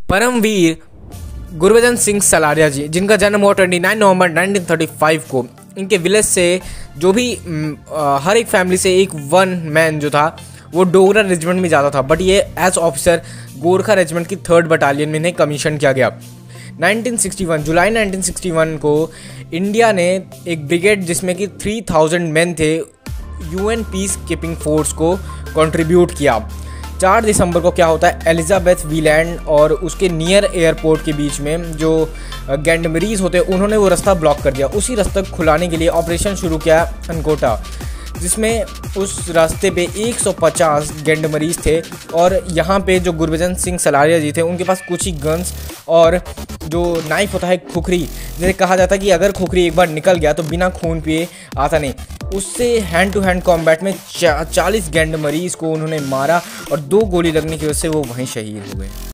परमवीर गुरबचन सिंह सलारिया जी, जिनका जन्म हुआ 29 नवंबर 1935 को, इनके विलेज से जो भी हर एक फैमिली से एक वन मैन जो था वो डोगरा रेजिमेंट में जाता था, बट ये एज ऑफिसर गोरखा रेजिमेंट की 3rd बटालियन में इन्हें कमीशन किया गया। 1961 जुलाई 1961 को इंडिया ने एक ब्रिगेड जिसमें कि 3000 मैन थे यूएन पीस कीपिंग फोर्स को कंट्रीब्यूट किया। 4 दिसंबर को क्या होता है, एलिजाबेथ वीलैंड और उसके नियर एयरपोर्ट के बीच में जो गैंडमरीज होते हैं उन्होंने वो रास्ता ब्लॉक कर दिया। उसी रास्ते को खुलाने के लिए ऑपरेशन शुरू किया अनकोटा, जिसमें उस रास्ते पे 150 गैंडमरीज थे। और यहाँ पे जो गुरबचन सिंह सलारिया जी थे उनके पास कुछ ही गन्स और जो नाइफ होता है खुखरी, जिसे कहा जाता है कि अगर खुखरी एक बार निकल गया तो बिना खून पिए आता नहीं, उससे हैंड टू हैंड कॉम्बैट में 40 गैंडमरीज को उन्होंने मारा और 2 गोली लगने की वजह से वो वहीं शहीद हुए।